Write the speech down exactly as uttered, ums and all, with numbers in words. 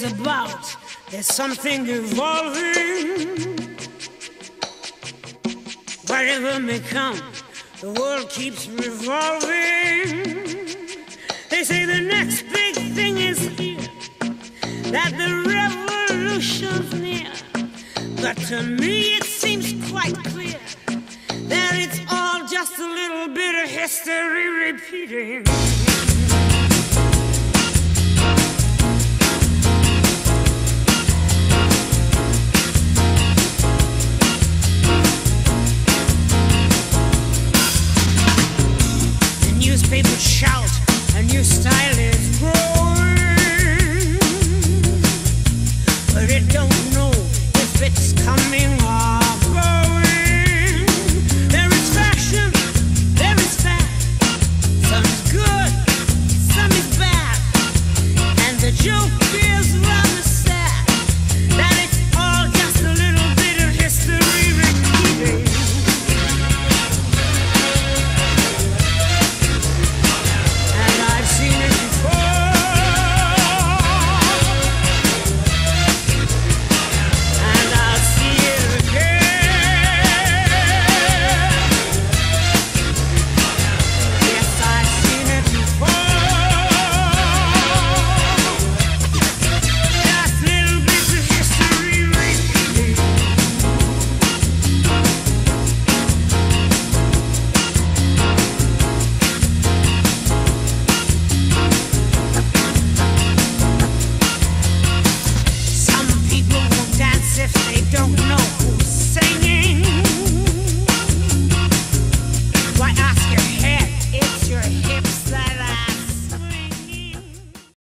is about. There's something evolving. Whatever may come, the world keeps revolving. They say the next big thing is here, that the revolution's near. But to me it seems quite clear that it's all just a little bit of history repeating. The newspapers shout, a new style is growing, but it don't know if it's